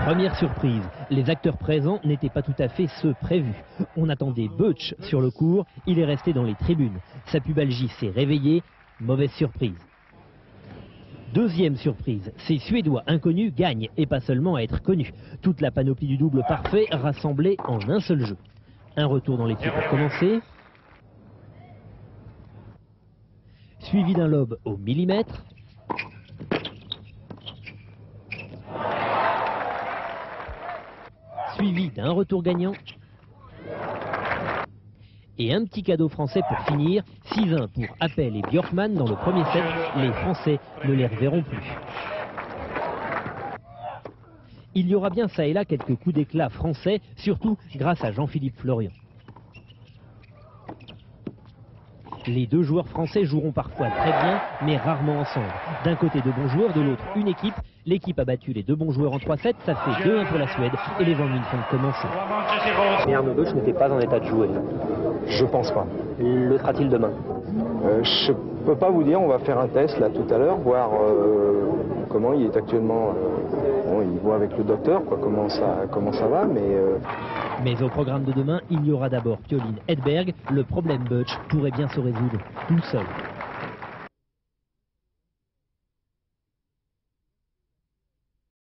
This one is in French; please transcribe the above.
Première surprise, les acteurs présents n'étaient pas tout à fait ceux prévus. On attendait Butch sur le court, il est resté dans les tribunes. Sa pubalgie s'est réveillée, mauvaise surprise. Deuxième surprise, ces Suédois inconnus gagnent et pas seulement à être connus. Toute la panoplie du double parfait rassemblée en un seul jeu. Un retour dans les pieds pour commencer. Suivi d'un lob au millimètre. Suivi d'un retour gagnant. Et un petit cadeau français pour finir, 6-1 pour Appel et Björkman dans le premier set. Les Français ne les reverront plus. Il y aura bien ça et là quelques coups d'éclat français, surtout grâce à Jean-Philippe Florian. Les deux joueurs français joueront parfois très bien, mais rarement ensemble. D'un côté deux bons joueurs, de l'autre une équipe. L'équipe a battu les deux bons joueurs en 3-7, ça fait 2-1 pour la Suède et les 20 minutes ont commencé. Mais Arnaud Butch n'était pas en état de jouer. Je pense pas. Le sera-t-il demain? Je peux pas vous dire, on va faire un test là tout à l'heure, voir comment il est actuellement. Bon, il voit avec le docteur quoi, comment ça va, Mais au programme de demain, il y aura d'abord Pioline Edberg. Le problème Butch pourrait bien se résoudre tout seul.